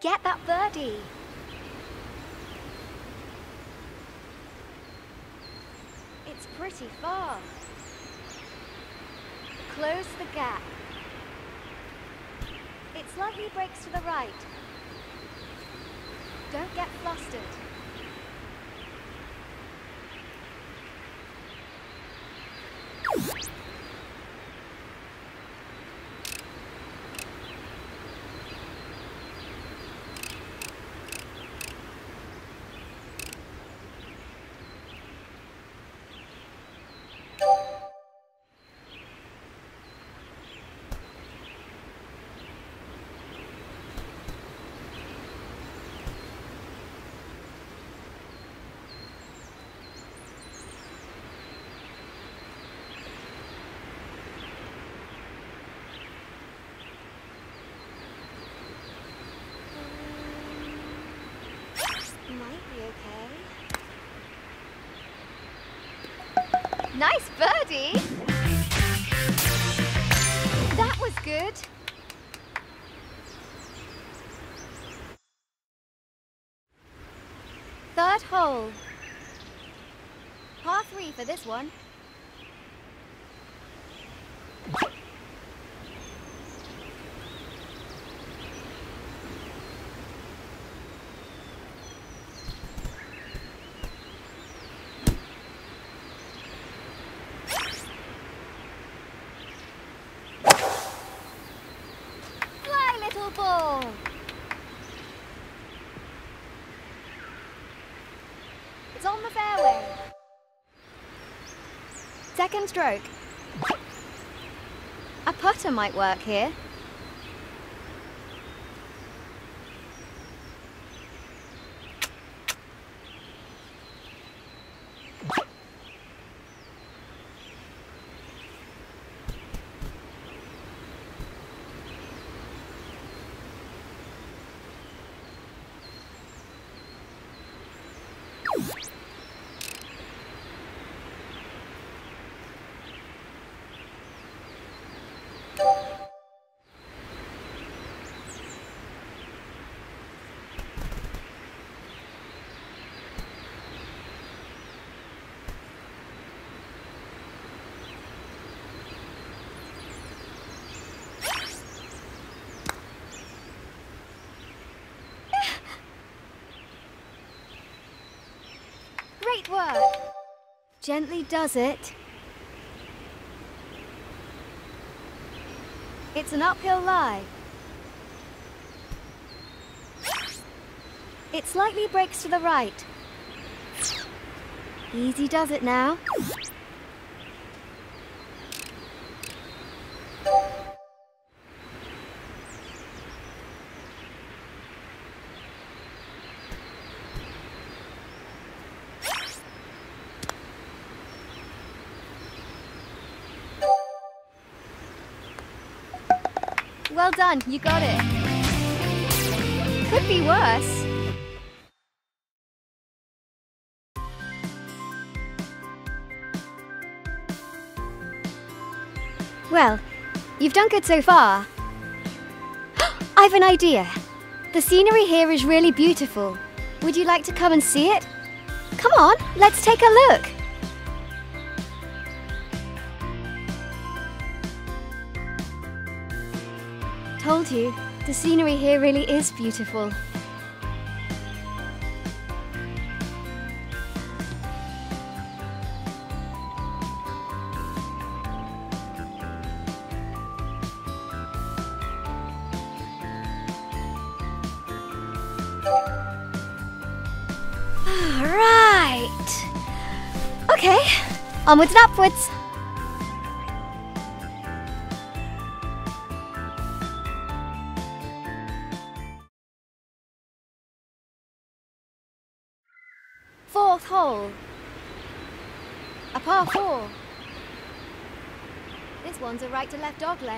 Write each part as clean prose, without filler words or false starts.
Get that birdie. It's pretty far. Close the gap. It slightly breaks to the right. Don't get flustered. Might be okay. Nice birdie! That was good. Third hole. Par 3 for this one. Ball. It's on the fairway. Second stroke. A putter might work here. Great work. Gently does it. It's an uphill lie. It slightly breaks to the right. Easy does it now. Well done, you got it. Could be worse. Well, you've done good so far. I've an idea. The scenery here is really beautiful. Would you like to come and see it? Come on, let's take a look. Told you, the scenery here really is beautiful. Right. Okay, onwards and upwards. Fourth hole. A par 4. This one's a right to left dogleg.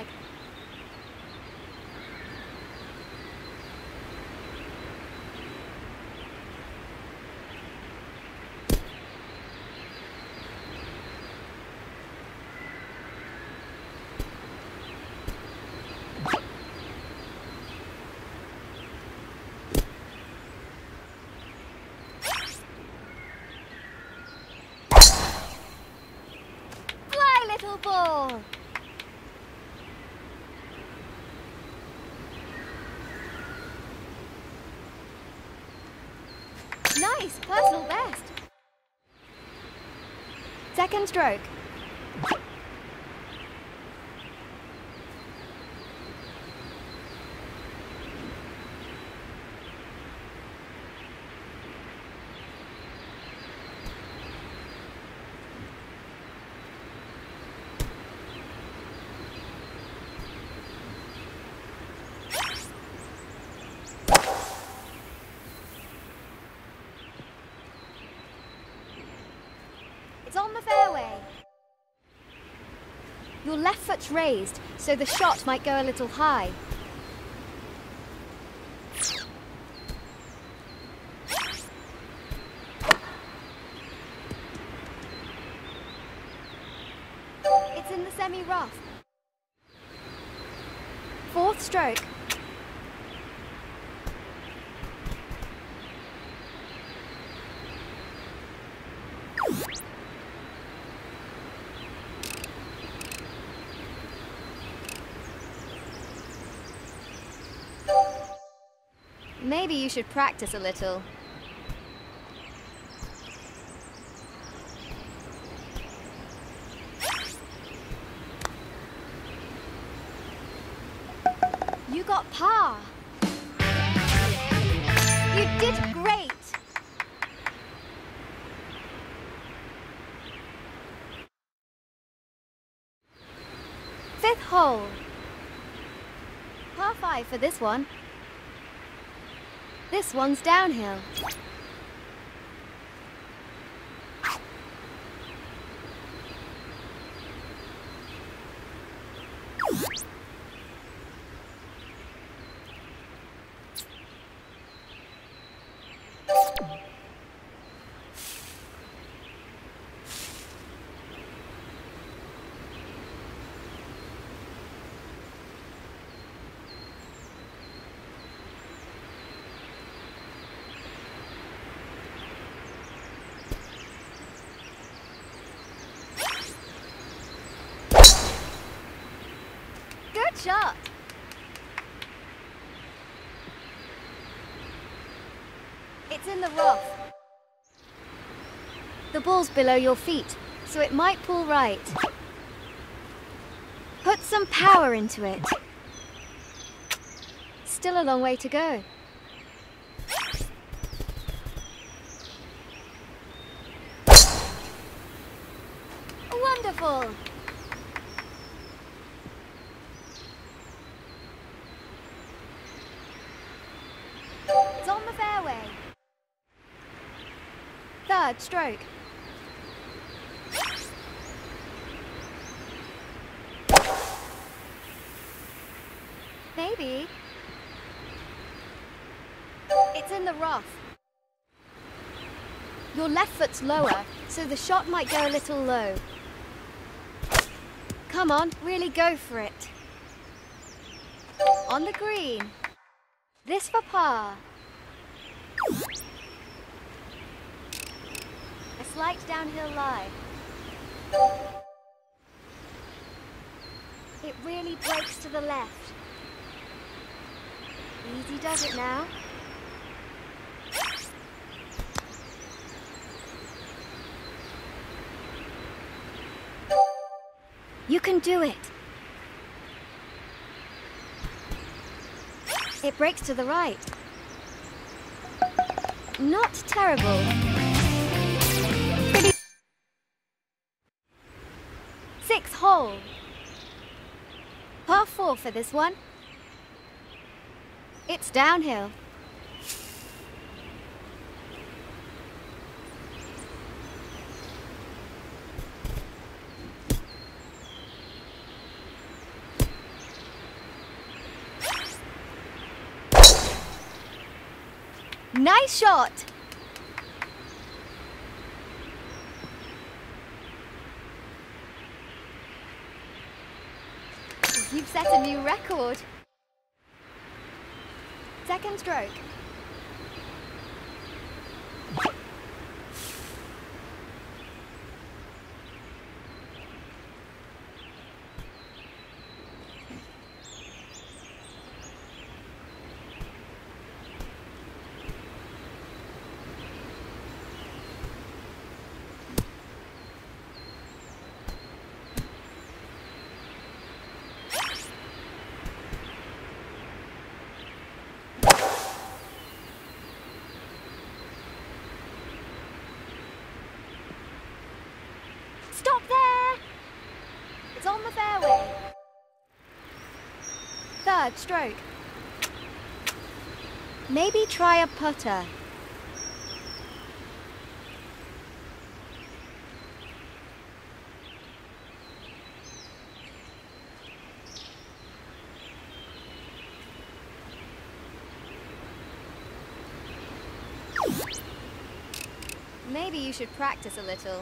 puzzle ball! Nice! Personal best! Second stroke. It's on the fairway. Your left foot's raised, so the shot might go a little high. It's in the semi-rough. Fourth stroke. Maybe you should practice a little. You got par. You did great. Fifth hole. Par 5 for this one. This one's downhill. Good shot. It's in the rough. The ball's below your feet, so it might pull right. Put some power into it. Still a long way to go. Wonderful! It's on the fairway. Third stroke. Maybe. It's in the rough. Your left foot's lower, so the shot might go a little low. Come on, really go for it. On the green. This for par. A slight downhill lie. It really breaks to the left. Easy does it now. You can do it. It breaks to the right. Not terrible. Pretty. Sixth hole. Par 4 for this one. It's downhill. Nice shot! You've set a new record. Second stroke. preferred stroke. Maybe try a putter. Maybe you should practice a little.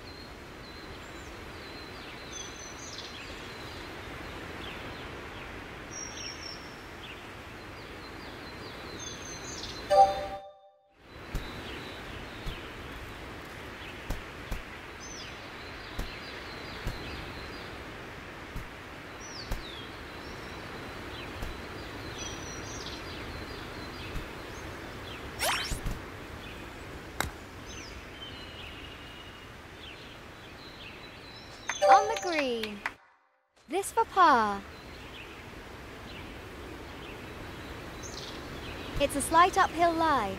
On the green. This for par. It's a slight uphill lie.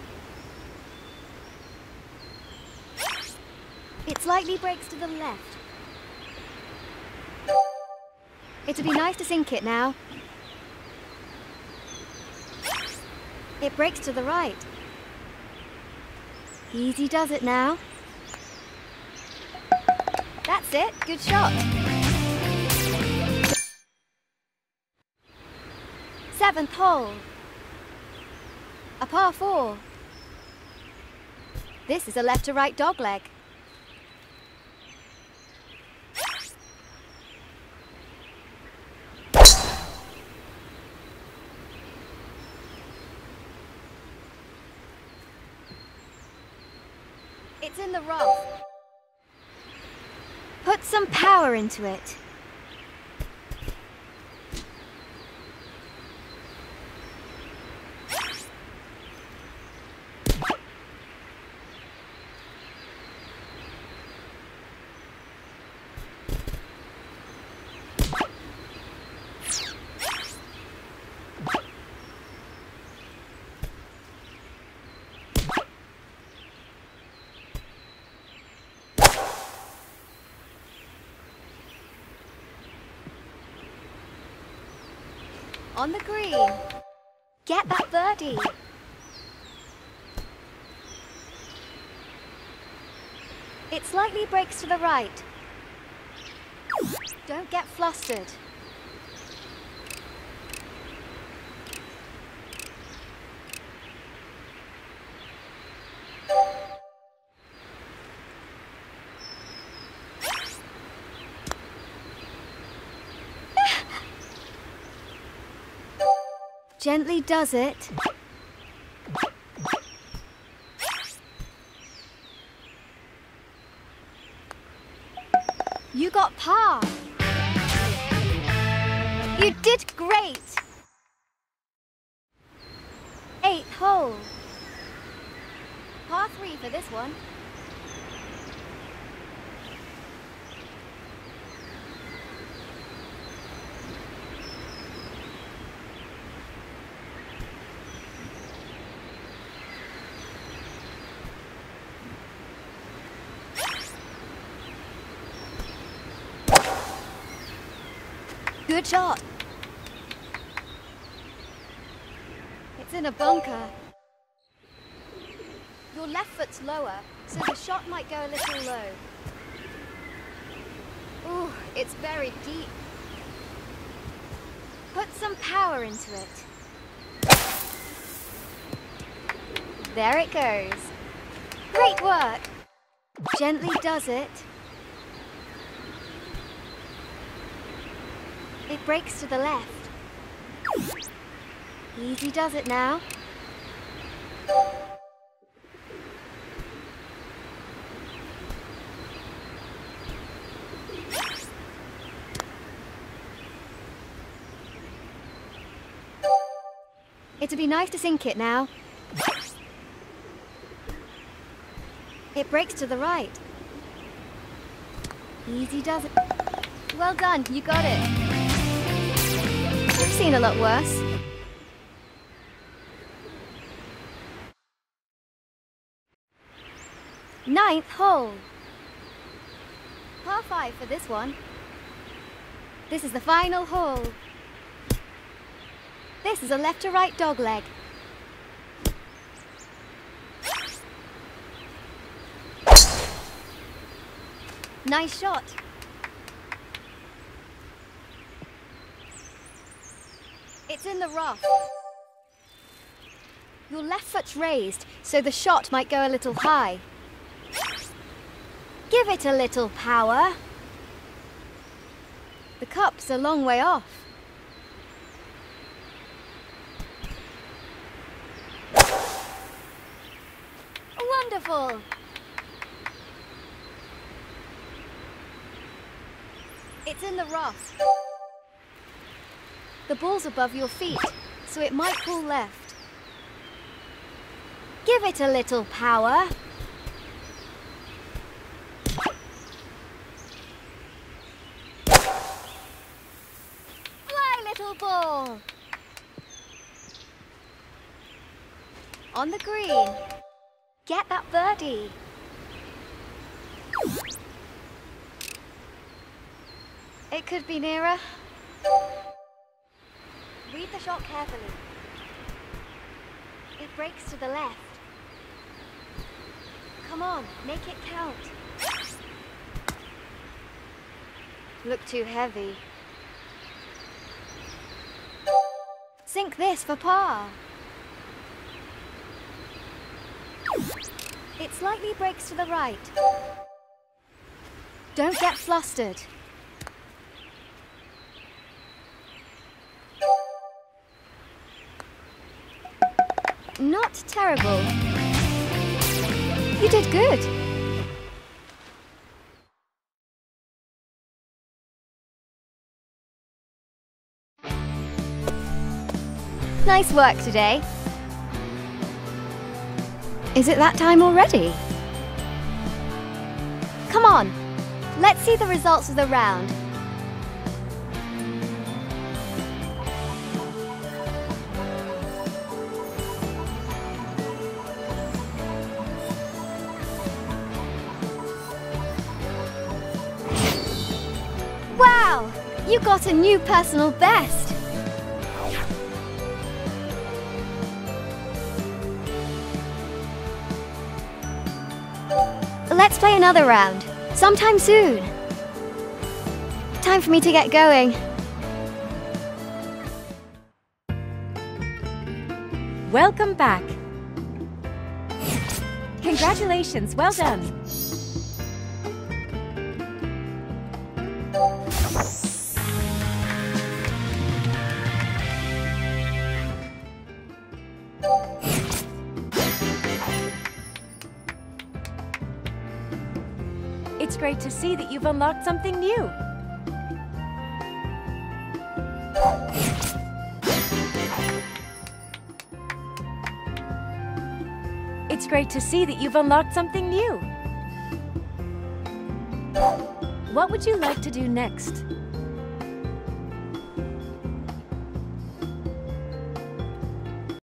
It slightly breaks to the left. It'd be nice to sink it now. It breaks to the right. Easy does it now. That's it. Good shot. 7th hole. A par 4. This is a left to right dogleg. It's in the rough. Put some power into it. On the green. Get that birdie. It slightly breaks to the right. Don't get flustered. Gently does it. You got par. You did great. 8th hole. Par 3 for this one. Good shot. It's in a bunker. Your left foot's lower, so the shot might go a little low. Ooh, it's very deep. Put some power into it. There it goes. Great work. Gently does it. It breaks to the left. Easy does it now. It'd be nice to sink it now. It breaks to the right. Easy does it. Well done, you got it. I've seen a lot worse. Ninth hole. Par 5 for this one. This is the final hole. This is a left to right dog leg. Nice shot. It's in the rough. Your left foot's raised, so the shot might go a little high. Give it a little power. The cup's a long way off. Wonderful! It's in the rough. The ball's above your feet, so it might pull left. Give it a little power. Fly, little ball! On the green. Get that birdie. It could be nearer. Read the shot carefully. It breaks to the left. Come on, make it count. Look too heavy. Sink this for par. It slightly breaks to the right. Don't get flustered. Not terrible. You did good. Nice work today. Is it that time already? Come on, let's see the results of the round. Wow! You got a new personal best! Let's play another round, sometime soon. Time for me to get going. Welcome back. Congratulations, well done. It's great to see that you've unlocked something new. It's great to see that you've unlocked something new. What would you like to do next?